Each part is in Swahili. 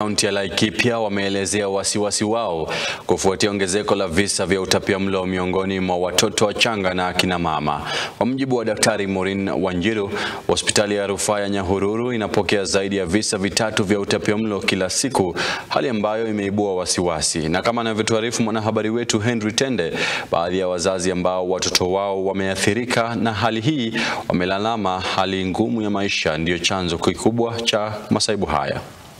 Kaunti ya Laikipia wameelezea wasiwasi wao kufuatia ongezeko la visa vya utapiamlo miongoni mwa watoto wachanga na akina mama. Kwa mujibu wa Daktari Maureen Wanjiru, hospitali ya rufaa ya Nyahururu inapokea zaidi ya visa vitatu vya utapiamlo kila siku, hali ambayo imeibua wasiwasi. Na kama anavyotuarifu mwanahabari wetu Henry Tende, baadhi ya wazazi ambao watoto wao wameathirika na hali hii wamelalama hali ngumu ya maisha ndiyo chanzo kikubwa cha masaibu haya.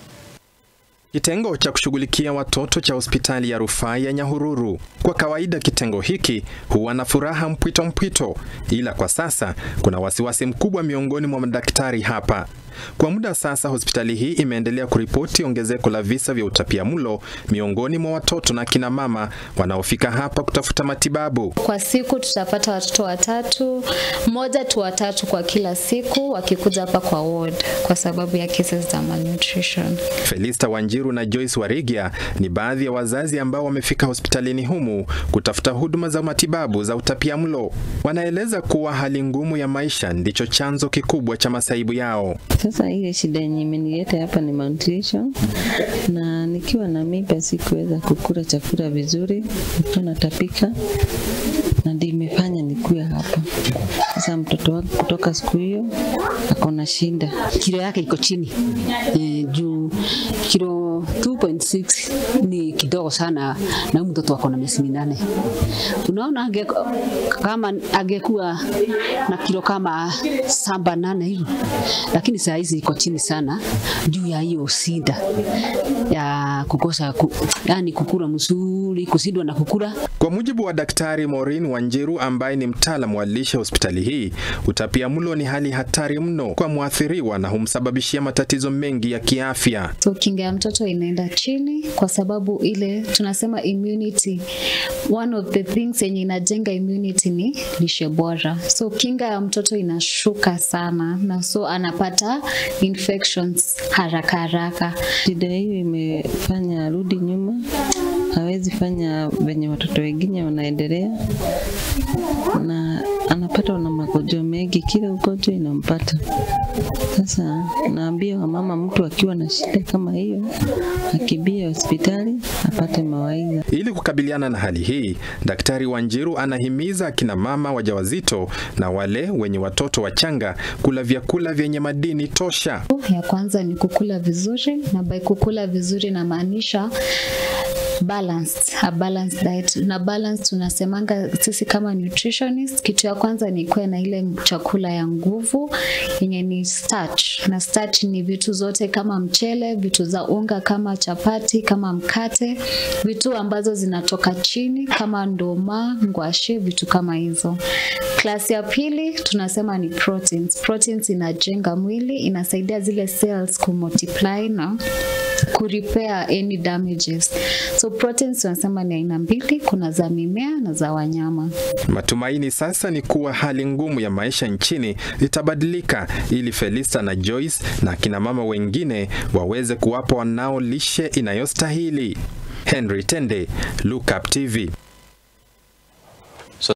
Kitengo cha kushughulikia watoto cha hospitali ya rufaa ya Nyahururu. Kwa kawaida kitengo hiki huwa na furaha mpwito, ila kwa sasa kuna wasiwasi mkubwa miongoni mwa madaktari hapa. Kwa muda sasa hospitali hii imeendelea kuripoti ongezeko la visa vya utapiamlo miongoni mwa watoto na kina mama wanaofika hapa kutafuta matibabu. Kwa siku tutapata watoto watatu, mmoja tu watatu kwa kila siku wakikuja hapa kwa ward kwa sababu ya cases za malnutrition. Felista Wanjiru na Joyce Warigia ni baadhi ya wazazi ambao wamefika hospitalini humu kutafuta huduma za matibabu za utapiamlo. Wanaeleza kuwa hali ngumu ya maisha ndicho chanzo kikubwa cha masaibu yao. Sasa ile shida yenye imenileta hapa ni malnutrition, na nikiwa na mimba sikuweza kukula chakula vizuri, natapika, na ndio imefanya nikuwe hapa. Sasa mtoto wangu kutoka siku hiyo akona shinda. Kilo yake iko chini. Juu kilo 2.6 ni kidogo sana na mtoto wako na miezi 8. Unaona kama angekuwa na kilo kama 7-8 hivi. Lakini saa hizi iko chini sana juu ya hiyo sida ya kukosa yani kukula mzuri, kusidwa na kukula. Kwa mujibu wa Daktari Maureen Wanjiru ambaye ni mtaalamu wa lishe hospitali hii, utapiamlo ni hali hatari mno kwa muathiriwa na humsababishia matatizo mengi ya kiafya. So kinga ya mtoto inaenda chini kwa sababu ile tunasema immunity. One of the things yenye inajenga immunity ni lishe bora. So kinga ya mtoto inashuka sana na so anapata infections haraka. Shida hiyo imefanya rudi nyuma. Hawezi fanya venye watoto wengine wanaendelea, na anapata na magonjwa mengi, kila ugonjwa inampata. Sasa naambia wamama, mtu akiwa na shida kama hiyo akimbie hospitali apate mawaidha. Ili kukabiliana na hali hii, Daktari Wanjiru anahimiza akina mama wajawazito na wale wenye watoto wachanga kula vyakula vyenye madini tosha. Ya kwanza ni kukula vizuri, na by kukula vizuri na maanisha a balanced diet. Na balance tunasemanga sisi kama nutritionist, kitu ya kwanza ni kuwa na ile chakula ya nguvu yenye ni starch. Na starch ni vitu zote kama mchele, vitu za unga kama chapati, kama mkate, vitu ambazo zinatoka chini kama ndoma, ngwashe, vitu kama hizo. Klasi ya pili tunasema ni proteins. Proteins inajenga mwili, inasaidia zile cells kumultiply na kurepair any damages. So proteins tunasema ni aina mbili, kuna za mimea na za wanyama. Matumaini sasa ni kuwa hali ngumu ya maisha nchini itabadilika ili Felista na Joyce na kina mama wengine waweze kuwapa wanao lishe inayostahili. Henry Tende, Look Up TV.